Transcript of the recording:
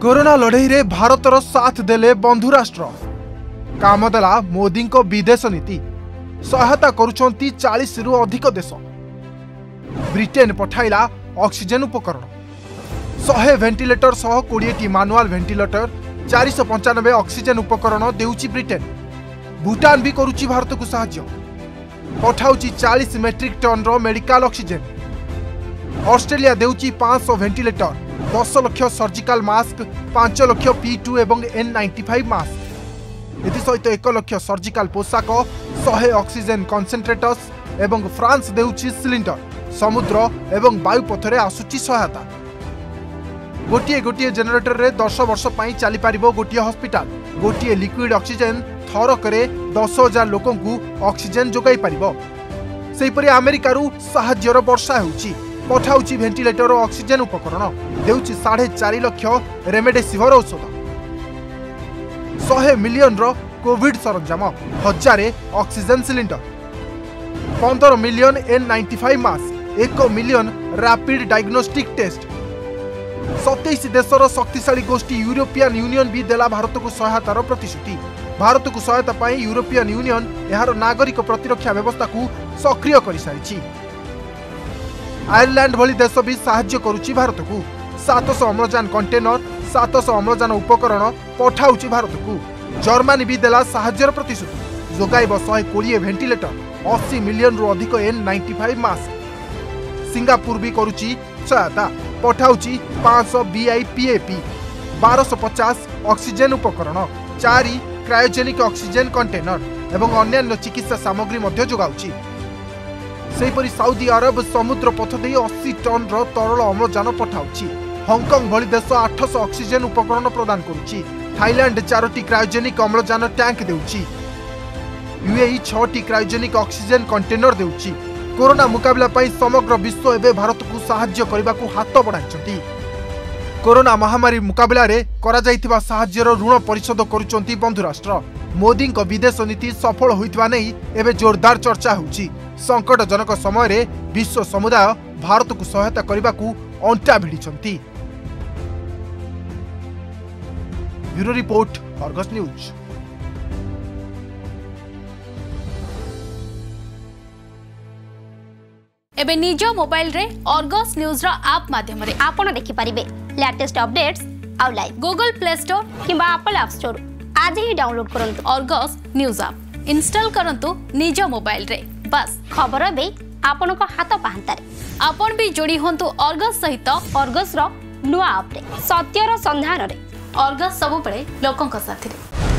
Corona लड़ई रे भारतर साथ देले बंधु राष्ट्र काम देला मोदी को विदेश नीति सहायता करुछंती 40 रु अधिक देश। ब्रिटेन पठाइला ऑक्सीजन उपकरण 100 वेंटिलेटर सह 20 मैनुअल वेंटिलेटर 495 ऑक्सीजन उपकरण देउची ब्रिटेन। भूटान भी करुची भारत को सहायता पठाउची 40 मेट्रिक टन रो मेडिकल ऑक्सीजन। ऑस्ट्रेलिया देउची 500 ventilator 10 lakh surgical mask 5 lakh P2 एवं N95 मास्क एसत 1 लाख सर्जिकल पोशाक 100 ऑक्सीजन कन्सेंट्रेटर्स एवं फ्रांस देउची सिलिंडर समुद्र एवं वायुपथरे आसुची सहायता। गोटे गोटे जेनेटर रे 10 वर्ष पई चली पारिबो गोटे हॉस्पिटल। गोटे लिक्विड ऑक्सीजन थरकरे 10,000 लोकों को ऑक्सीजन जोगाई पारिबो। सेहिपरि अमेरिकारु साहाय्यर वर्षा हेउची पठाउची वेंटिलेटर और ऑक्सीजन उपकरण देउची 4.5 लाख रेमडेसिविर औषध 100 मिलियन रो कोविड सरंजाम 1000 oxygen cylinder 15 million N95 mask 1 million rapid diagnostic test. 27 देशर शक्तिशाली गोष्ठी यूरोपियन यूनियन भी देला भारत को सहायतार प्रतिश्रुति। भारत को सहायता पाई यूरोपियन यूनियन यार नागरिक प्रतिरक्षा व्यवस्था को सक्रिय कर सारी। आयरलैंड भली देश भी साहाय्य करुची भारत को 700 अम्लजान कंटेनर 700 अम्लजान उपकरण पठाउची भारत को। जर्मनी भी देला साहाय्यर प्रतिश्रुति जोगाइब 120 वेंटिलेटर 80 मिलियन रु अधिक N95 मास्क। सिंगापुर भी करुची सहायता पठाउची 500 BIPAP 1250 ऑक्सीजन उपकरण 4 क्रायोजेनिक ऑक्सीजन कंटेनर एवं अन्य चिकित्सा सामग्री मध्य जोगाउची। सेहिपरि सऊदी अरब समुद्र पथ दे 80 टन रो तरल अम्लजान पठाउची। हांगकांग भली देश 800 ऑक्सीजन उपकरण प्रदान करुची। थाईलैंड 4टी क्रायोजेनिक अम्लजान टैंक देउची। यूएई 6टी क्रायोजेनिक ऑक्सीजन कंटेनर देउची। कोरोना मुकाबला पाई समग्र विश्व एवं भारत को साहाय्य करने को हाथ बढ़ाई। कोरोना महामारी मुकाबला रे करा जाइथिबा साहाय्यर ऋण परिशोध करुचंती बंधु राष्ट्र। मोदी को विदेश नीति सफल होइतबा नै एबे जोरदार चर्चा होउची। संकटजनक समय रे विश्व समुदाय भारत को सहायता करने को अंटा भिड़िछंती। Bureau report Argus news. एबे निज मोबाइल रे अर्गस न्यूज रो ऐप माध्यम रे आपण देखि परिबे लेटेस्ट अपडेट्स आउ लाइव गूगल प्ले स्टोर किंबा एप्पल ऐप स्टोर आज ही डाउनलोड करंतु अर्गस न्यूज ऐप इंस्टॉल करंतु निज मोबाइल रे। बस खबर बे आपण को हाथ पाहंतारे आपण भी जोड़ी होंतु अर्गस सहित अर्गस रो नुआ ऐप रे सत्यर संधान रे अर्गस सब बळे लोकंक साथी रे।